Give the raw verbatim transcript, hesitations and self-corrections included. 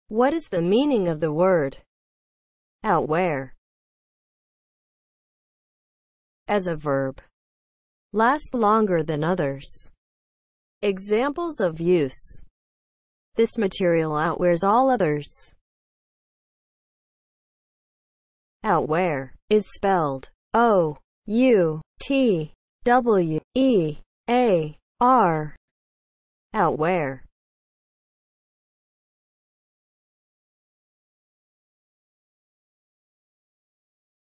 What is the meaning of the word outwear? As a verb, last longer than others. Examples of use: this material outwears all others. Outwear is spelled O U T W E A R. Outwear